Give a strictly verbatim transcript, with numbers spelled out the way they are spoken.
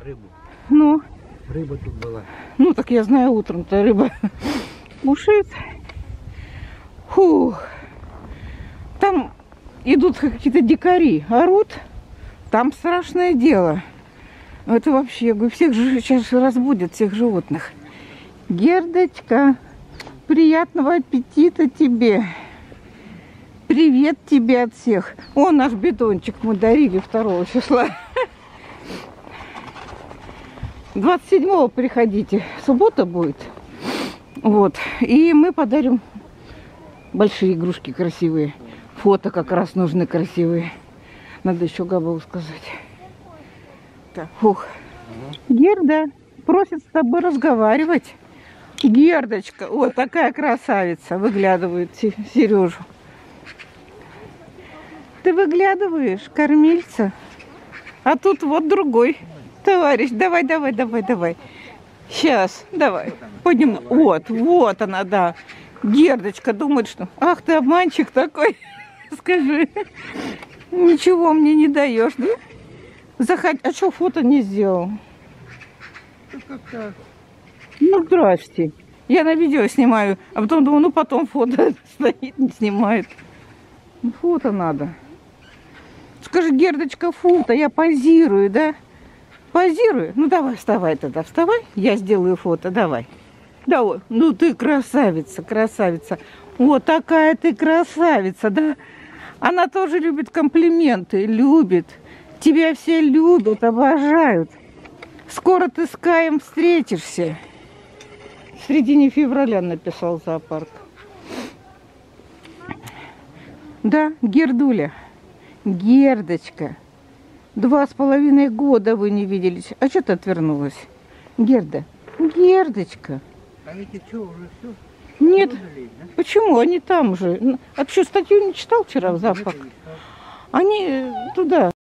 рыбу. Ну? Рыба тут была. Ну, так я знаю, утром-то рыба мушит. Фух. Там идут какие-то дикари, орут. Там страшное дело. Это вообще, я говорю, всех же сейчас разбудят, всех животных. Гердочка, приятного аппетита тебе. Привет тебе от всех. О, наш бидончик мы дарили второго числа. двадцать седьмого приходите. Суббота будет. Вот. И мы подарим большие игрушки красивые. Фото как раз нужны красивые. Надо еще Габову сказать. Так, фух. Герда просит с тобой разговаривать. Гердочка, вот такая красавица, выглядывает Сережу. Ты выглядываешь, кормильца. А тут вот другой товарищ. Давай, давай, давай, давай. Сейчас, давай. Подним. Вот, вот она, да. Гердочка думает, что... Ах, ты обманщик такой. Скажи. Ничего мне не даешь, да? Заходи. А что фото не сделал? Ну, здрасте. Я на видео снимаю, а потом думаю, ну потом фото стоит, не снимает. Ну, фото надо. Скажи, Гердочка, фото, я позирую, да? Позирую? Ну, давай, вставай тогда, вставай. Я сделаю фото, давай. Да, вот. Ну, ты красавица, красавица. Вот такая ты красавица, да? Она тоже любит комплименты, любит. Тебя все любят, обожают. Скоро ты с Каем встретишься. В середине февраля написал зоопарк. Да, Гердуля. Гердочка. Два с половиной года вы не виделись. А что ты отвернулась? Герда. Гердочка. А эти что, уже все? Нет. Продали, да? Почему? Они там же. А ты что, статью не читал вчера в зоопарк? Они туда.